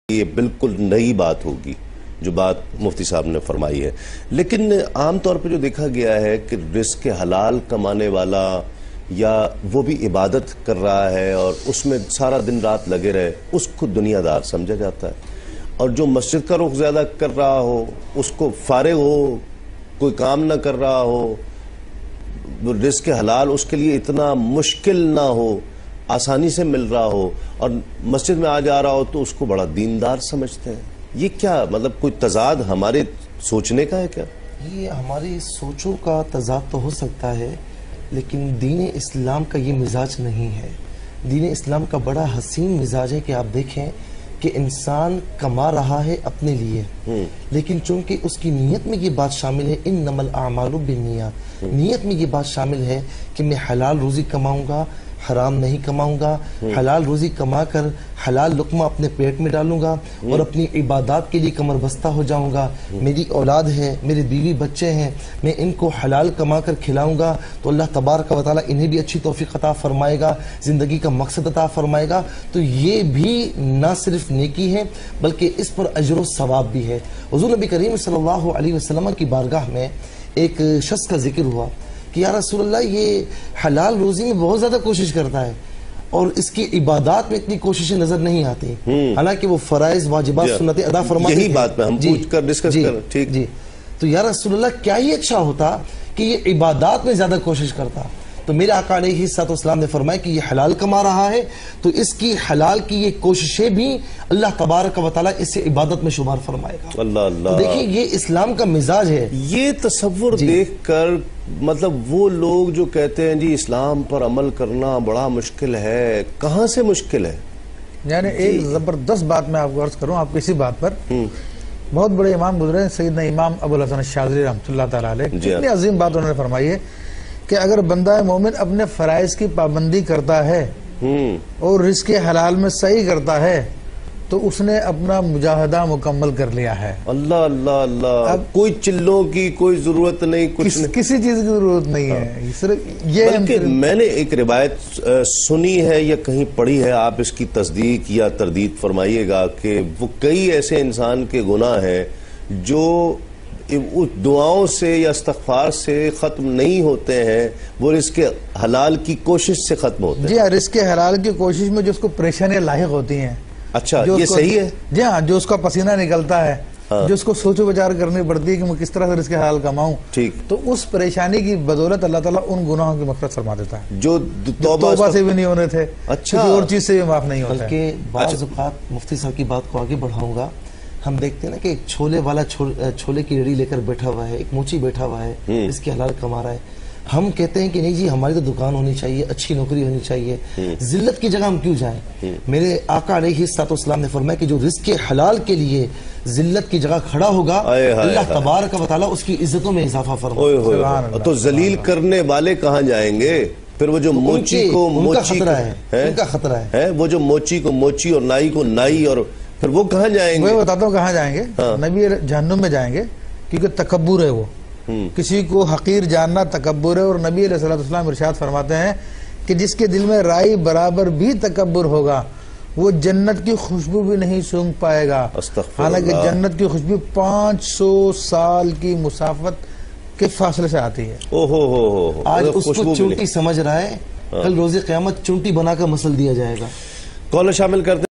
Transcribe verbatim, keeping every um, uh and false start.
یہ بالکل نئی بات ہوگی جو بات مفتی صاحب نے فرمائی ہے، لیکن عام طور پہ جو دیکھا گیا ہے کہ رزق حلال کمانے والا یا وہ بھی عبادت کر رہا ہے اور اس میں سارا دن رات لگے رہے، اس کو دنیا دار سمجھا جاتا ہے، اور جو مسجد کا رخ زیادہ کر رہا ہو، اس کو فارغ ہو، کوئی کام نہ کر رہا ہو، رزق حلال اس کے لیے اتنا مشکل نہ ہو، آسانی سے مل رہا ہو اور مسجد میں آ جا رہا ہو تو اس کو بڑا دیندار سمجھتے ہیں۔ یہ کیا مطلب کوئی تضاد ہمارے سوچنے کا ہے کیا؟ یہ ہماری سوچوں کا تضاد تو ہو سکتا ہے، لیکن دین اسلام کا یہ مزاج نہیں ہے۔ دین اسلام کا بڑا حسین مزاج ہے کہ آپ دیکھیں کہ انسان کما رہا ہے اپنے لیے، لیکن چونکہ اس کی نیت میں یہ بات شامل ہے انما الاعمال بالنیات، نیت میں یہ بات شامل ہے کہ میں حلال روزی کماؤں گا، حرام نہیں کماؤں گا، حلال روزی کما کر حلال لقمہ اپنے پیٹ میں ڈالوں گا اور اپنی عبادات کے لیے کمر بستہ ہو جاؤں گا۔ میری اولاد ہے، میرے بیوی بچے ہیں، میں ان کو حلال کما کر کھلاؤں گا تو اللہ تبارک و تعالیٰ انہیں بھی اچھی توفیق عطا فرمائے گا، زندگی کا مقصد عطا فرمائے گا۔ تو یہ بھی نہ صرف نیکی ہے بلکہ اس پر اجر و ثواب بھی ہے۔ حضور نبی کریم صلی اللہ علیہ وسلم کی بارگاہ میں ایک شخص کا ذکر ہوا کہ یا رسول اللہ یہ حلال روزی میں بہت زیادہ کوشش کرتا ہے اور اس کی عبادات میں اتنی کوششیں نظر نہیں آتی، حالانکہ وہ فرائض واجبات سنتیں ادا فرماتے ہیں۔ یہی بات میں ہم پوچھ کر ڈسکس کر ٹھیک جی تو یا رسول اللہ کیا ہی اچھا ہوتا کہ یہ عبادات میں زیادہ کوشش کرتا؟ تو میرے آقا علیہ الصلوۃ والسلام نے فرمایا کہ یہ حلال کما رہا ہے تو اس کی حلال کی یہ کوششیں بھی اللہ تبارک و تعالیٰ اس سے عبادت میں شمار فرمائے گا۔ اللہ اللہ دیکھیں یہ اسلام کا مزاج ہے۔ یہ تصور دیکھ کر مطلب وہ لوگ جو کہتے ہیں جی اسلام پر عمل کرنا بڑا مشکل ہے، کہاں سے مشکل ہے؟ یعنی ایک زبردست بات میں آپ کو عرض کروں، آپ کسی بات پر بہت بڑے امام گزرے ہیں، سیدنا امام ابو الحسن الشاذلی رحمۃ اللہ تعالیٰ علیہ، اتنی عظیم بات انہوں نے فرمائی ہے کہ اگر بندہ مومن اپنے فرائض کی پابندی کرتا ہے اور رزق حلال میں صحیح کرتا ہے تو اس نے اپنا مجاہدہ مکمل کر لیا ہے۔ اللہ اللہ اللہ، اب کوئی چلوں کی کوئی ضرورت نہیں، کچھ کسی چیز کی ضرورت نہیں ہے، صرف یہ بلکہ میں نے ایک روایت سنی ہے یا کہیں پڑھی ہے، آپ اس کی تصدیق یا تردید فرمائیے گا کہ وہ کئی ایسے انسان کے گناہ ہیں جو دعاؤں سے یا استغفار سے ختم نہیں ہوتے ہیں، وہ رزق حلال کی کوشش سے ختم ہوتے ہیں۔ جی ہاں، رزق حلال کی کوشش میں جو اس کو پریشانیاں لاحق ہوتی ہیں۔ اچھا، یہ صحیح ہے؟ جی ہاں، جو اس کا پسینہ نکلتا ہے، جو اس کو سوچ و بچار کرنی پڑتی ہے کہ میں کس طرح سے رزق حلال کماؤں، ٹھیک، تو اس پریشانی کی بدولت اللہ تعالیٰ ان گناہوں کی مغفرت فرما دیتا ہے جو توبہ سے بھی نہیں ہونے تھے، اچھا، کسی اور چیز سے بھی معاف نہیں ہوتا ہے۔ بلکہ بعض اوقات مفتی صاحب کی بات کو آگے بڑھاؤں گا، ہم دیکھتے ہیں نا کہ ایک چھولے والا چھولے کی ریڑھی لے کر بیٹھا ہوا ہے، ایک موچی بیٹھا ہوا ہے، اس کی حلال کما رہا ہے۔ ہم کہتے ہیں کہ نہیں جی ہماری تو دکان ہونی چاہیے، اچھی نوکری ہونی چاہیے، ذلت کی جگہ ہم کیوں جائیں؟ میرے آقا علیہ الصلوۃ والسلام نے فرمایا کہ جو رزق حلال کے لیے ذلت کی جگہ کھڑا ہوگا اللہ تبارک و تعالیٰ اس کی عزتوں میں اضافہ فرمائے گا۔ تو ذلیل کرنے والے کہاں جائیں گے؟ پھر وہ جو موچی کو موچی ان کا خطرہ ہے، وہ جو موچی کو موچی اور نائی کو نائی، اور پھر وہ کہاں جائیں گے؟ وہ بتاتا ہوں کہاں جائیں گے، نبی جہنم میں جائیں گے، کیونکہ تکبر ہے، وہ کسی کو حقیر جاننا تکبر ہے، اور نبی علیہ الصلوۃ والسلام ارشاد فرماتے ہیں کہ جس کے دل میں رائی برابر بھی تکبر ہوگا وہ جنت کی خوشبو بھی نہیں سونگھ پائے گا، حالانکہ جنت کی خوشبو پانچ سو سال کی مسافت کے فاصلے سے آتی ہے۔ آج اس کو چونٹی سمجھ رہا ہے، کل روز قیامت چونٹی بنا کر مسل دیا جائے گا۔ کالر شامل کرتے